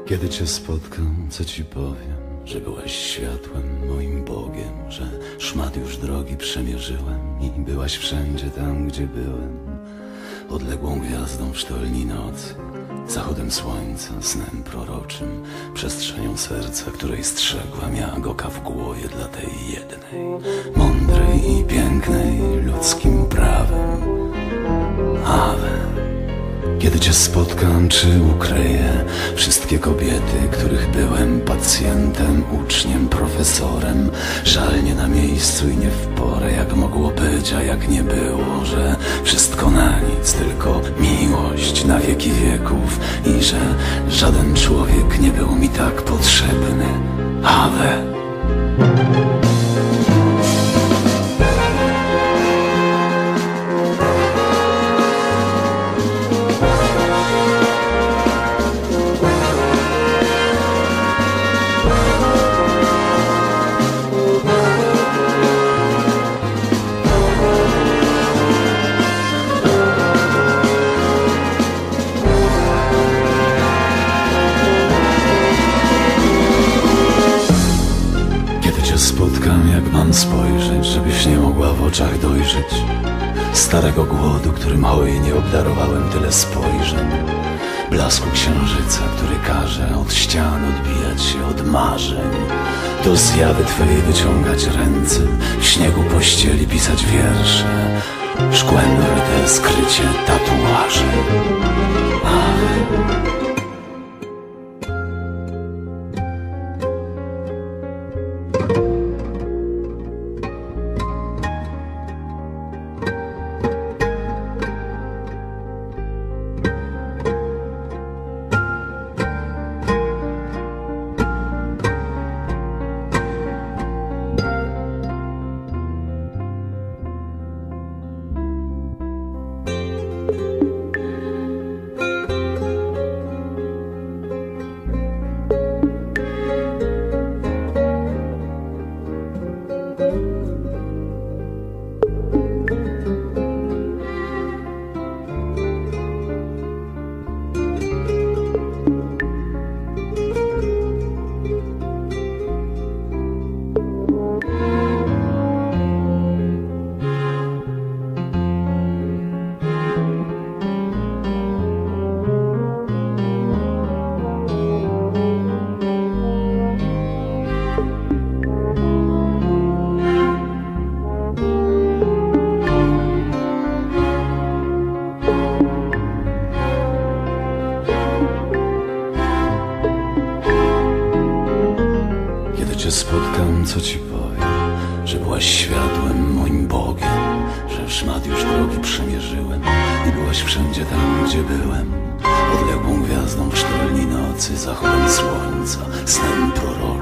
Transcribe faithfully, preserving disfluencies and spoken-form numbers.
Kiedy cię spotkam, co ci powiem? Że byłaś światłem, moim Bogiem, że szmat już drogi przemierzyłem i byłaś wszędzie tam, gdzie byłem. Odległą gwiazdą w sztolni nocy, zachodem słońca, snem proroczym, przestrzenią serca, której strzegłam jak oka w głowie dla tej jednej, mądrej i pięknej, ludzkim prawem. Awe. Kiedy cię spotkam, czy ukryję wszystkie kobiety, których byłem pacjentem, uczniem, profesorem? Żal nie na miejscu i nie w porę, jak mogło być, a jak nie było, że wszystko na nic, tylko miłość na wieki wieków i że żaden człowiek nie był mi tak potrzebny. Awe. Spotkam, jak mam spojrzeć, żebyś nie mogła w oczach dojrzeć starego głodu, którym hojnie obdarowałem tyle spojrzeń, blasku księżyca, który każe od ścian odbijać się od marzeń, do zjawy twojej wyciągać ręce, w śniegu pościeli pisać wiersze, szkłem ryte skrycie tatuaże. Ach. Cię spotkam, co ci powiem? Że byłaś światłem, moim Bogiem, że szmat już drogi przemierzyłem i byłaś wszędzie tam, gdzie byłem. Odległą gwiazdą w sztolni nocy, zachodem słońca, snem proroczym,